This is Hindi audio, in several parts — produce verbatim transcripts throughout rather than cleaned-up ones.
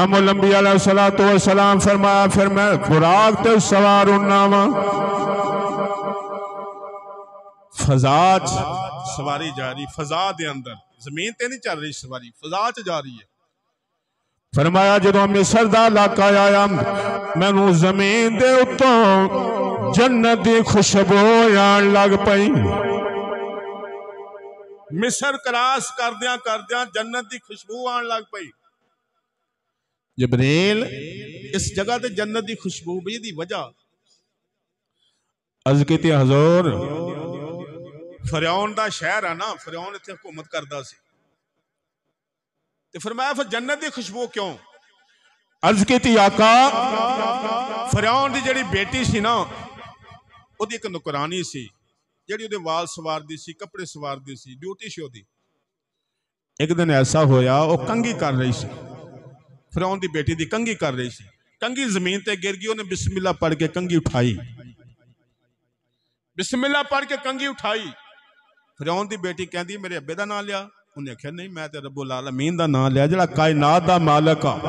इमामुल अंबिया अलैहिस्सलातु वस्सलाम फरमाया फिर मैं बुराक ते सवार होना वा। फजा सवारी जा रही, फजा दे अंदर, जमीन ते नहीं चल रही सवारी, फजा च जा रही है। फरमाया जो मिस्र दा इलाका आया मैनू जमीन दे उत्तों जन्नत दी खुशबू आन लग पई। मिस्र क्रॉस करदियां करदियां जन्नत दी खुशबू आन लग पई। जिब्रील इस जगह ते जन्नत दी खुशबू भी दी वजह अर्ज कीती हजूर फिरौन दा शहर है ना, फिरौन इत्थे हुकूमत करदा सी ते फरमाया फिर जन्नत दी खुशबू क्यों? अर्ज कीती आका फिरौन दी जेड़ी बेटी सी ना ओदी एक नौकरानी सी जेड़ी ओदे वाल सवारदी सी, कपड़े सवारदी सी, ड्यूटी सी ओदी। एक दिन ऐसा होया वो कंघी कर रही सी, फिरौन दी बेटी दी कंघी कर रही सी, कंघी जमीन ते गिर गई, उन्हें बिस्मिल्लाह पढ़ के कंघी उठाई, बिस्मिल्लाह पढ़ के कंघी उठाई। फिरौन दी बेटी कहती मेरे अब्बे दा नाम लिया? उन्हें आख्या नहीं मैं ते रब्बुल आलमीन दा नाम लिया जेड़ा कायनात दा मालिक आ,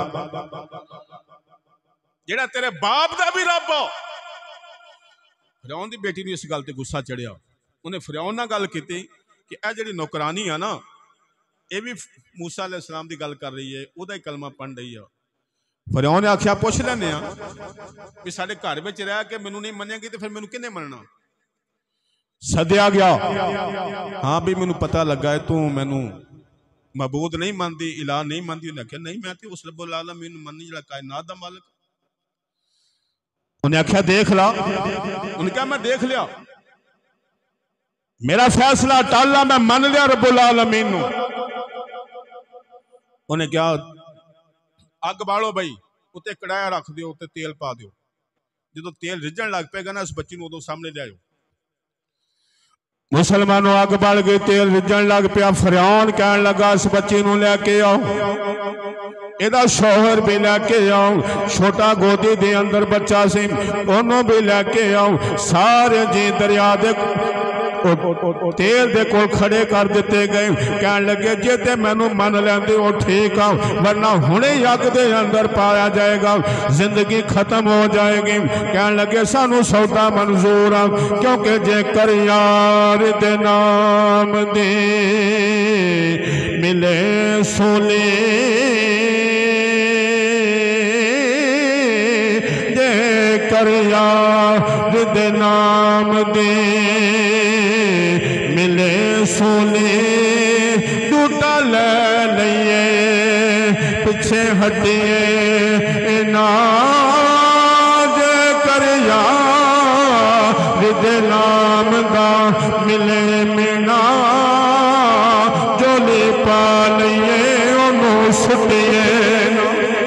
जेड़ा तेरे बाप दा भी रब आ। फिरौन दी बेटी ने इस गल ते गुस्सा चढ़िया, उन्हें फिरौन नाल गल कीती कि ए जेड़ी नौकरानी आ ना ये भी मूसा अलैहिस्सलाम दी गल कर रही है, ओदा ही कलमा पढ़ रही है। फिरौन ने आख्या पुछ लैने भी साडे घर विच रह के मैनू नहीं मनेगी तो फिर मैनू किन्ने मनना? सद्या गया, हाँ भी मैनू पता लगा है तू मैनू मबूद नहीं मानती, इलाह नहीं मानती। उन्हें आख्या नहीं मैं तो उस रब्बुल आलमीन मननी जेड़ा कायनात दा मालिक। उन्हें आख्या देख ला, उन्हें कहा मैं देख लिया, मेरा फैसला टाला, मैं मान लिया रब्बुल आलमीन नू। उन्हें क्या अग बालो बई उत्ते कड़ाया रख दियो, उत्ते तेल पा दियो, जो तेल रिझण लग पेगा ना इस बच्ची नूं उदों सामने लियाओ। मुसलमानों अग बल गई, तेल रिझण लग पिया। फिरौन कहन लगा इस बच्ची नूं लैके आओ, एदा शौहर भी लैके आओ, छोटा गोदी दे अंदर बच्चा सी ओनू भी लैके आओ। सारे जी दरिया दे तेल दे कोल खड़े कर दिते गए। कहन लगे जे ते मैनू मन लैंदे हो ठीक आ, वरना हुणे ही अग दे अंदर पाया जाएगा, जिंदगी खत्म हो जाएगी। कहन लगे सानू सौदा मंजूर आ, क्योंकि जेकर यार दे नाम दे मिले सोले, जेकर यार दे नाम दे मिले सोने, टूटा ले लइए पिछे हटिए ना, जेकर यार दे नाम दा मिले मीना, जोली पा लइए ओनू सुटिए ना।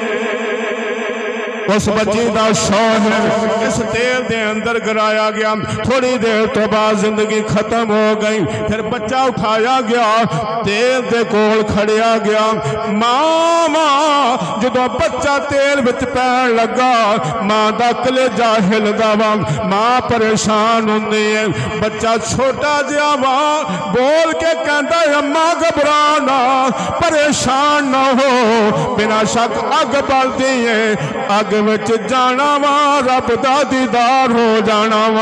उस बच्ची का शौहर इस तेल दे अंदर गिराया गया। थोड़ी देर तो बाद जिंदगी खत्म हो गई। फिर बच्चा उठाया गया, तेल दे कोल खड़िया गया। मां मां जो बच्चा तेल विच पैन लगा, मां दा कलेजा हिलदा वा, मां परेशान होंदी है। बच्चा छोटा जिहा वा, बोल के कहंदा अम्मा घबराना, परेशान ना हो, बिना शक अग बलदी है, अग विच जाना वा, रब दा दीदार हो जाना वा।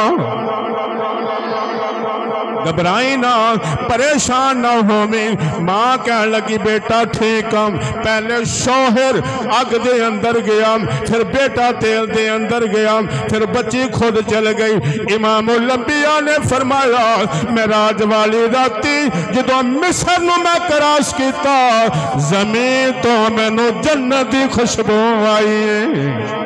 घबराई ना, परेशान ना होवें। मां कहन लगी बेटा ठीक आ। पहले शौहर अग दे अंदर गया, फिर बेटा तेल दे अंदर गया, फिर बच्ची खुद चल गई। इमामुल अंबिया ने फरमाया मेराज वाली राती जदों मिस्र नूं मैं क्रॉस कीता, जमीन तो मैनू जन्नत दी खुशबू आई है।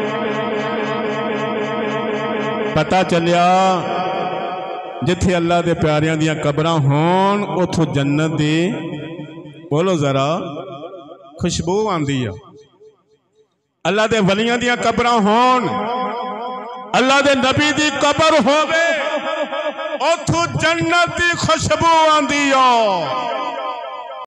पता चलिया जिथे अल्लाह दे प्यारियां दियां कबरां होन उथों जन्नत दी, बोलो जरा, खुशबू आंदी है। अल्लाह दे वलियां दियां कबरां होन, अल्लाह दे नबी दी कबर होवे, उथों जन्नत दी खुशबू आंदी है।